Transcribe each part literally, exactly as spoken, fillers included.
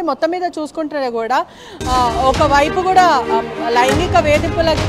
తెలుస్తుంది. మొత్తం మీద చూసుకుంటే కూడా ఒకవైపు కూడా లైంగిక వేధింపులకు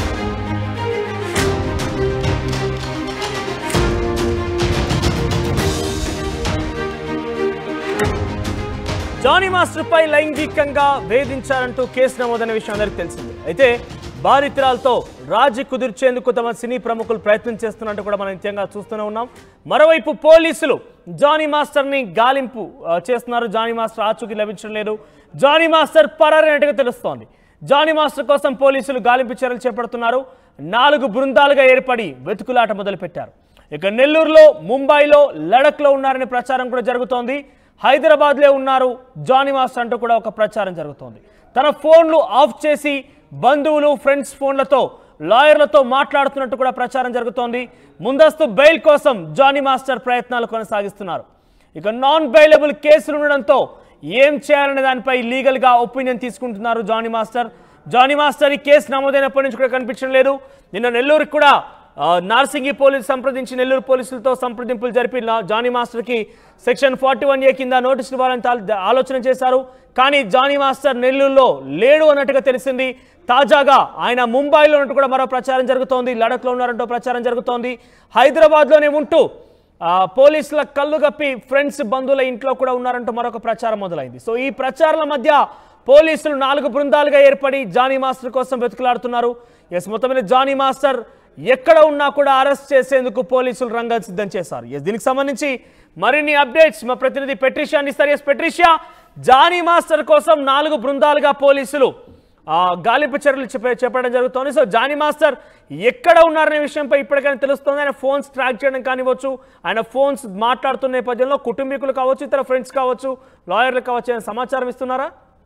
జానీ మాస్టర్ పై లైంగికంగా వేధించారంటూ కేసు నమోదైన విషయం అందరికీ తెలిసింది. అయితే బాధితురాలతో రాజీ కుదిర్చేందుకు తమ సినీ ప్రముఖులు ప్రయత్నం చేస్తున్నట్టు కూడా మనం నిత్యంగా చూస్తూనే ఉన్నాం. మరోవైపు పోలీసులు జానీ మాస్టర్ని గాలింపు చేస్తున్నారు. జానీ మాస్టర్ ఆచూకీ లభించడం లేదు. జానీ మాస్టర్ పరారైనట్టుగా తెలుస్తోంది. జానీ మాస్టర్ కోసం పోలీసులు గాలింపు చర్యలు చేపడుతున్నారు. నాలుగు బృందాలుగా ఏర్పడి వెతుకులాట మొదలుపెట్టారు. ఇక నెల్లూరులో, ముంబైలో, లడఖ్లో ఉన్నారనే ప్రచారం కూడా జరుగుతోంది. హైదరాబాద్లో ఉన్నారు జానీ మాస్టర్ అంటూ కూడా ఒక ప్రచారం జరుగుతోంది. తన ఫోన్లు ఆఫ్ చేసి బంధువులు, ఫ్రెండ్స్ ఫోన్లతో లాయర్లతో మాట్లాడుతున్నట్టు కూడా ప్రచారం జరుగుతోంది. ముందస్తు బెయిల్ కోసం జానీ మాస్టర్ ప్రయత్నాలు కొనసాగిస్తున్నారు. ఇక నాన్ బెయిలబుల్ కేసులు ఉండడంతో ఏం చేయాలనే దానిపై లీగల్గా ఒపీనియన్ తీసుకుంటున్నారు జానీ మాస్టర్. జానీ మాస్టర్ ఈ కేసు నమోదైనప్పటి నుంచి కూడా కనిపించడం లేదు. నిన్న నెల్లూరుకి కూడా నార్సింగి పోలీసు సంప్రదించి నెల్లూరు పోలీసులతో సంప్రదింపులు జరిపి జానీ మాస్టర్కి సెక్షన్ ఫార్టీ వన్ ఏ కింద నోటీసులు ఇవ్వాలని ఆలోచన చేశారు. కానీ జానీ మాస్టర్ నెల్లూరులో లేడు అన్నట్టుగా తెలిసింది. తాజాగా ఆయన ముంబైలో ఉన్నట్టు కూడా మరో ప్రచారం జరుగుతోంది. లడఖ్లో ఉన్నారంటూ ప్రచారం జరుగుతోంది. హైదరాబాద్లోనే ఉంటూ పోలీసుల కళ్ళు గప్పి ఫ్రెండ్స్, బంధువుల ఇంట్లో కూడా ఉన్నారంటూ మరొక ప్రచారం మొదలైంది. సో ఈ ప్రచారాల మధ్య పోలీసులు నాలుగు బృందాలుగా ఏర్పడి జానీ మాస్టర్ కోసం వెతుకులాడుతున్నారు. ఎస్, మొత్తం మీద జానీ మాస్టర్ ఎక్కడ ఉన్నా కూడా అరెస్ట్ చేసేందుకు పోలీసులు రంగం సిద్ధం చేశారు. ఎస్, దీనికి సంబంధించి మరిన్ని అప్డేట్స్ మా ప్రతినిధి పెట్రిషియా అందిస్తారు. ఎస్ పెట్రిషియా, జానీ మాస్టర్ కోసం నాలుగు బృందాలుగా పోలీసులు గాలింపు చర్యలు చేపట్టడం జరుగుతోంది. సో జానీ మాస్టర్ ఎక్కడ ఉన్నారనే విషయంపై ఇప్పటికైనా తెలుస్తుంది. ఆయన ఫోన్స్ ట్రాక్ చేయడం కానివ్వచ్చు, ఆయన ఫోన్స్ మాట్లాడుతున్న నేపథ్యంలో కుటుంబీకులు కావచ్చు, ఇతర ఫ్రెండ్స్ కావచ్చు, లాయర్లు కావచ్చు, ఆయన సమాచారం ఇస్తున్నారా?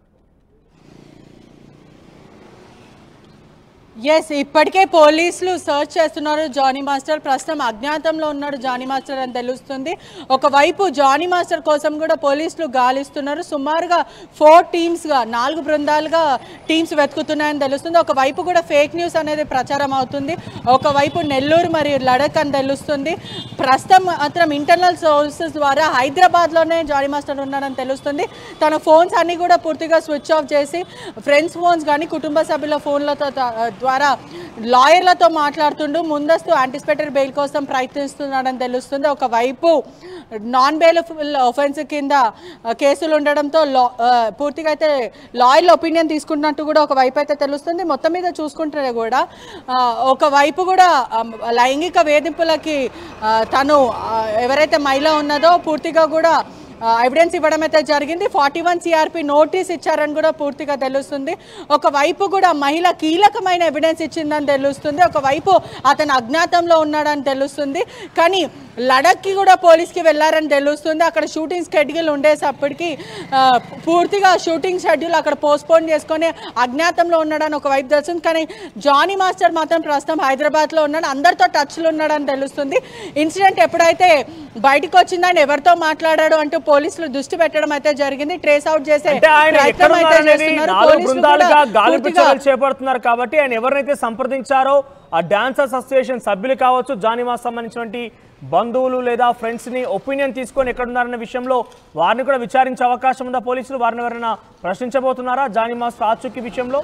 ఎస్, ఇప్పటికే పోలీసులు సర్చ్ చేస్తున్నారు. జానీ మాస్టర్ ప్రస్తుతం అజ్ఞాతంలో ఉన్నాడు జానీ మాస్టర్ అని తెలుస్తుంది. ఒకవైపు జానీ మాస్టర్ కోసం కూడా పోలీసులు గాలిస్తున్నారు. సుమారుగా ఫోర్ టీమ్స్గా, నాలుగు బృందాలుగా టీమ్స్ వెతుకుతున్నాయని తెలుస్తుంది. ఒకవైపు కూడా ఫేక్ న్యూస్ అనేది ప్రచారం అవుతుంది. ఒకవైపు నెల్లూరు మరియు లడఖ్ అని తెలుస్తుంది. ప్రస్తుతం మాత్రం ఇంటర్నల్ సోర్సెస్ ద్వారా హైదరాబాద్లోనే జానీ మాస్టర్ ఉన్నాడని తెలుస్తుంది. తన ఫోన్స్ అన్నీ కూడా పూర్తిగా స్విచ్ ఆఫ్ చేసి ఫ్రెండ్స్ ఫోన్స్ కానీ కుటుంబ సభ్యుల ఫోన్లతో ద్వారా లాయర్లతో మాట్లాడుతుంటూ ముందస్తు యాంటిసిపేటరీ బెయిల్ కోసం ప్రయత్నిస్తున్నాడని తెలుస్తుంది. ఒకవైపు నాన్ బెయిలబుల్ ఆఫెన్స్ కింద కేసులు ఉండడంతో లా పూర్తిగా అయితే లాయర్ల ఒపీనియన్ తీసుకుంటున్నట్టు కూడా ఒకవైపు అయితే తెలుస్తుంది. మొత్తం మీద చూసుకుంటే కూడా ఒకవైపు కూడా లైంగిక వేధింపులకి తను ఎవరైతే మహిళ ఉన్నదో పూర్తిగా కూడా ఎవిడెన్స్ ఇవ్వడం అయితే జరిగింది. ఫార్టీ వన్ సిఆర్పి నోటీస్ ఇచ్చారని కూడా పూర్తిగా తెలుస్తుంది. ఒకవైపు కూడా మహిళ కీలకమైన ఎవిడెన్స్ ఇచ్చిందని తెలుస్తుంది. ఒకవైపు అతను అజ్ఞాతంలో ఉన్నాడని తెలుస్తుంది. కానీ లడఖ్కి కూడా పోలీస్కి వెళ్ళారని తెలుస్తుంది. అక్కడ షూటింగ్ షెడ్యూల్ ఉండేసప్పటికి పూర్తిగా షూటింగ్ షెడ్యూల్ అక్కడ పోస్ట్పోన్ చేసుకొని అజ్ఞాతంలో ఉన్నాడని ఒకవైపు తెలుస్తుంది. కానీ జానీ మాస్టర్ మాత్రం ప్రస్తుతం హైదరాబాద్లో ఉన్నాడు, అందరితో టచ్లో ఉన్నాడని తెలుస్తుంది. ఇన్సిడెంట్ ఎప్పుడైతే బయటకు వచ్చిందని ఎవరితో మాట్లాడాడు అంటూ పోలీసులు దృష్టి పెట్టడం అయితే జరిగింది. ట్రేస్ అవుట్ చేసే ప్రయత్నం అయితే చేస్తున్నారు. చేపడుతున్నారు కాబట్టి ఆయన ఎవరినైతే సంప్రదించారో ఆ డాన్సర్స్ అసోసియేషన్ సభ్యులు కావచ్చు, జానీ మాస్టర్ సంబంధించినటువంటి బంధువులు లేదా ఫ్రెండ్స్ ని ఒపీనియన్ తీసుకొని ఎక్కడున్నారన్న విషయంలో వారిని కూడా విచారించే అవకాశం ఉందా? పోలీసులు వారిని ఎవరైనా ప్రశ్నించబోతున్నారా జానీ మాస్టర్ ఆచూకీ విషయంలో?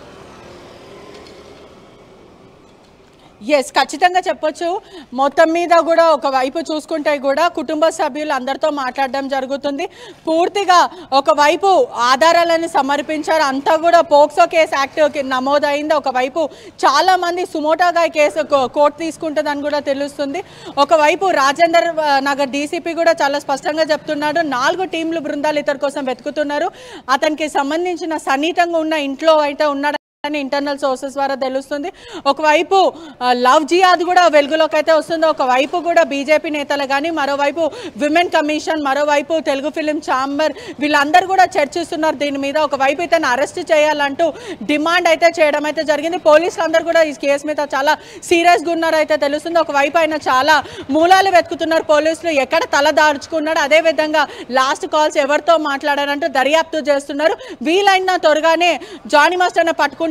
ఎస్, ఖచ్చితంగా చెప్పొచ్చు. మొత్తం మీద కూడా ఒకవైపు చూసుకుంటే కూడా కుటుంబ సభ్యులు అందరితో మాట్లాడడం జరుగుతుంది. పూర్తిగా ఒకవైపు ఆధారాలను సమర్పించారు. అంతా కూడా పోక్సో కేసు యాక్ట్ నమోదైంది. ఒకవైపు చాలా మంది సుమోటోగా కేసు కోర్టు తీసుకుంటుందని కూడా తెలుస్తుంది. ఒకవైపు రాజేందర్ నగర్ డీసీపీ కూడా చాలా స్పష్టంగా చెప్తున్నాడు. నాలుగు టీంలు బృందాలు ఇతని కోసం వెతుకుతున్నారు. అతనికి సంబంధించిన సన్నిహితంగా ఉన్న ఇంట్లో అయితే ఉన్నాడు అని ఇంటర్నల్ సోర్సెస్ ద్వారా తెలుస్తుంది. ఒకవైపు లవ్ జిహాద్ కూడా వెలుగులోకి అయితే వస్తుంది. ఒకవైపు కూడా బీజేపీ నేతలు కానీ, మరోవైపు విమెన్ కమిషన్, మరోవైపు తెలుగు ఫిలిం ఛాంబర్ వీళ్ళందరూ కూడా చర్చిస్తున్నారు దీని మీద. ఒకవైపు ఇతను అరెస్ట్ చేయాలంటూ డిమాండ్ అయితే చేయడం అయితే జరిగింది. పోలీసులు అందరూ కూడా ఈ కేసు మీద చాలా సీరియస్గా ఉన్నారు అయితే తెలుస్తుంది. ఒకవైపు ఆయన చాలా మూలాలు వెతుకుతున్నారు పోలీసులు, ఎక్కడ తల దాచుకున్నాడు, అదేవిధంగా లాస్ట్ కాల్స్ ఎవరితో మాట్లాడారంటూ దర్యాప్తు చేస్తున్నారు. వీలైన త్వరగానే జానీ మాస్టర్ని పట్టుకుంటారు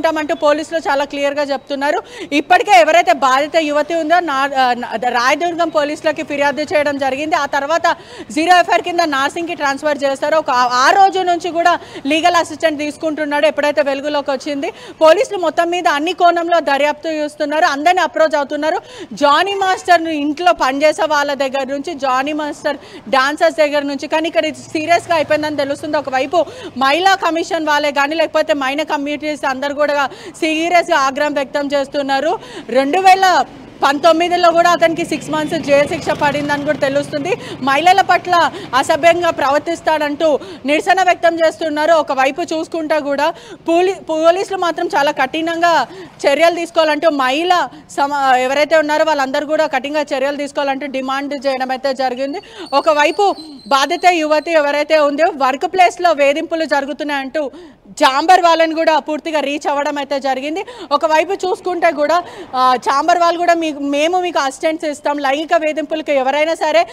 తీసుకుంటామంటూ పోలీసులు చాలా క్లియర్గా చెప్తున్నారు. ఇప్పటికే ఎవరైతే బాధిత యువతి ఉందో నా రాయదుర్గం పోలీసులకి ఫిర్యాదు చేయడం జరిగింది. ఆ తర్వాత జీరో ఎఫ్ఐఆర్ కింద నార్సింగ్కి ట్రాన్స్ఫర్ చేస్తారో ఒక ఆ రోజు నుంచి కూడా లీగల్ అసిస్టెంట్ తీసుకుంటున్నాడు. ఎప్పుడైతే వెలుగులోకి వచ్చింది పోలీసులు మొత్తం మీద అన్ని కోణంలో దర్యాప్తు చేస్తున్నారు, అందరినీ అప్రోచ్ అవుతున్నారు. జానీ మాస్టర్ ఇంట్లో పనిచేసే వాళ్ళ దగ్గర నుంచి, జానీ మాస్టర్ డాన్సర్స్ దగ్గర నుంచి, కానీ ఇక్కడ సీరియస్గా అయిపోయిందని తెలుస్తుంది. ఒకవైపు మహిళా కమిషన్ వాళ్ళే కానీ లేకపోతే మైనర్ కమ్యూనిటీస్ అందరు కూడా సీరియస్గా ఆగ్రహం వ్యక్తం చేస్తున్నారు. రెండు వేల పంతొమ్మిదిలో కూడా అతనికి సిక్స్ మంత్స్ జైలు శిక్ష పడిందని కూడా తెలుస్తుంది. మహిళల పట్ల అసభ్యంగా ప్రవర్తిస్తాడంటూ నిరసన వ్యక్తం చేస్తున్నారు. ఒకవైపు చూసుకుంటా కూడా పోలీ పోలీసులు మాత్రం చాలా కఠినంగా చర్యలు తీసుకోవాలంటూ మహిళ సమ ఎవరైతే ఉన్నారో వాళ్ళందరూ కూడా కఠినంగా చర్యలు తీసుకోవాలంటూ డిమాండ్ చేయడం అయితే జరిగింది. ఒకవైపు బాధిత యువతి ఎవరైతే ఉందో వర్క్ ప్లేస్లో వేధింపులు జరుగుతున్నాయంటూ చాంబర్ వాళ్ళని కూడా పూర్తిగా రీచ్ అవ్వడం అయితే జరిగింది. ఒకవైపు చూసుకుంటే కూడా చాంబర్ వాళ్ళు కూడా మేము మీకు అసిస్టెంట్స్ ఇస్తాం, లైంగిక వేధింపులకు ఎవరైనా సరే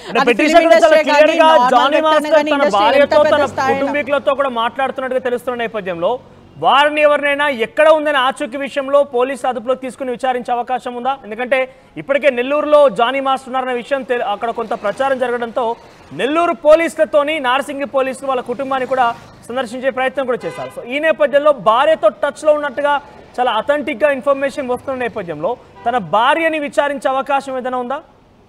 కుటుంబీకులతో కూడా మాట్లాడుతున్నట్టుగా తెలుస్తున్న నేపథ్యంలో వారిని ఎవరినైనా ఎక్కడ ఉందని ఆచూకీ విషయంలో పోలీసు అదుపులో తీసుకుని విచారించే అవకాశం ఉందా? ఎందుకంటే ఇప్పటికే నెల్లూరులో జానీ మాస్టర్ ఉన్నారన్న విషయం అక్కడ కొంత ప్రచారం జరగడంతో నెల్లూరు పోలీసులతోని నార్సింగి పోలీసులు వాళ్ళ కుటుంబాన్ని కూడా సందర్శించే ప్రయత్నం కూడా చేశారు. సో ఈ నేపథ్యంలో భార్యతో టచ్లో ఉన్నట్టుగా చాలా అథెంటిక్గా ఇన్ఫర్మేషన్ వస్తున్న నేపథ్యంలో తన భార్యని విచారించే అవకాశం ఏదైనా ఉందా?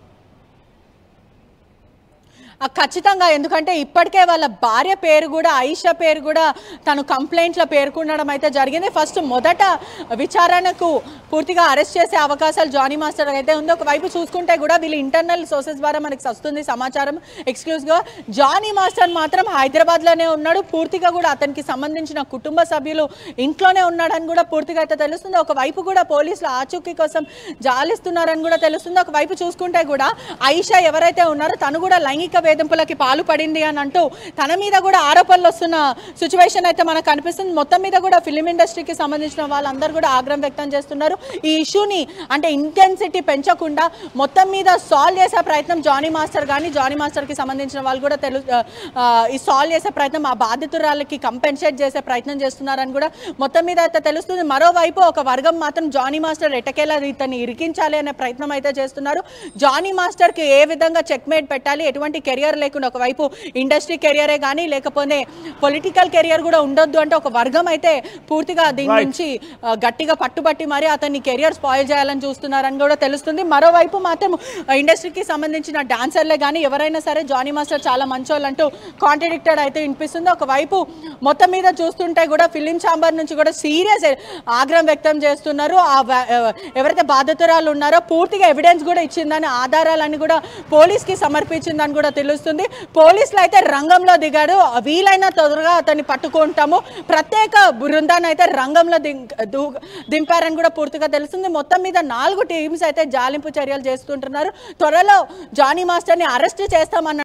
ఖచ్చితంగా, ఎందుకంటే ఇప్పటికే వాళ్ళ భార్య పేరు కూడా ఆయిషా పేరు కూడా తను కంప్లైంట్లో పేర్కొనడం అయితే జరిగింది. ఫస్ట్ మొదట విచారణకు పూర్తిగా అరెస్ట్ చేసే అవకాశాలు జానీ మాస్టర్ అయితే ఉంది. ఒకవైపు చూసుకుంటే కూడా వీళ్ళు ఇంటర్నల్ సోర్సెస్ ద్వారా మనకి వస్తుంది సమాచారం ఎక్స్క్లూజివ్గా. జానీ మాస్టర్ మాత్రం హైదరాబాద్లోనే ఉన్నాడు, పూర్తిగా కూడా అతనికి సంబంధించిన కుటుంబ సభ్యులు ఇంట్లోనే ఉన్నాడని కూడా పూర్తిగా అయితే తెలుస్తుంది. ఒకవైపు కూడా పోలీసులు ఆచూకీ కోసం జాలిస్తున్నారని కూడా తెలుస్తుంది. ఒకవైపు చూసుకుంటే కూడా ఆయిషా ఎవరైతే ఉన్నారో తను కూడా లైంగిక వేధింపులకి పాల్పడింది అని అంటూ తన మీద కూడా ఆరోపణలు వస్తున్న సిచ్యువేషన్ అయితే మనకు కనిపిస్తుంది. మొత్తం మీద కూడా ఫిలిం ఇండస్ట్రీకి సంబంధించిన వాళ్ళందరూ కూడా ఆగ్రహం వ్యక్తం చేస్తున్నారు. ఈ ఇష్యూని అంటే ఇంటెన్సిటీ పెంచకుండా మొత్తం మీద సాల్వ్ చేసే ప్రయత్నం జానీ మాస్టర్ కానీ జానీ మాస్టర్కి సంబంధించిన వాళ్ళు కూడా తెలు ఈ సాల్వ్ చేసే ప్రయత్నం, ఆ బాధితురాలకి కంపెన్సేట్ చేసే ప్రయత్నం చేస్తున్నారని కూడా మొత్తం మీద అయితే తెలుస్తుంది. మరోవైపు ఒక వర్గం మాత్రం జానీ మాస్టర్ ఎటకేలా ఇతన్ని ఇరికించాలి అనే ప్రయత్నం అయితే చేస్తున్నారు. జానీ మాస్టర్కి ఏ విధంగా చెక్మేట్ పెట్టాలి, ఎటువంటి కెరియర్ లేకుండా ఒకవైపు ఇండస్ట్రీ కెరియరే కానీ లేకపోతే పొలిటికల్ కెరియర్ కూడా ఉండొద్దు అంటే ఒక వర్గం అయితే పూర్తిగా దీని నుంచి గట్టిగా పట్టుబట్టి మరి అతన్ని కెరియర్ స్పాయిల్ చేయాలని చూస్తున్నారని కూడా తెలుస్తుంది. మరోవైపు మాత్రం ఇండస్ట్రీకి సంబంధించిన డాన్సర్లే కానీ ఎవరైనా సరే జానీ మాస్టర్ చాలా మంచోళ్ళు అంటూ కాంట్రడిక్టెడ్ అయితే వినిపిస్తుంది. ఒకవైపు మొత్తం మీద చూస్తుంటే కూడా ఫిలిం ఛాంబర్ నుంచి కూడా సీరియస్ ఆగ్రహం వ్యక్తం చేస్తున్నారు. ఎవరైతే బాధితురాలు ఉన్నారో పూర్తిగా ఎవిడెన్స్ కూడా ఇచ్చిందని, ఆధారాలన్నీ కూడా పోలీస్కి సమర్పించిందని కూడా తెలుస్తుంది. పోలీసులు అయితే రంగంలో దిగాడు, వీలైన త్వరగా అతన్ని పట్టుకుంటాము, ప్రత్యేక బృందాన్ని అయితే రంగంలో దింపారని కూడా పూర్తిగా తెలుస్తుంది. మొత్తం మీద నాలుగు టీమ్స్ అయితే జాలింపు చర్యలు చేస్తుంటున్నారు. త్వరలో జానీ మాస్టర్ని అరెస్ట్ చేస్తామన్న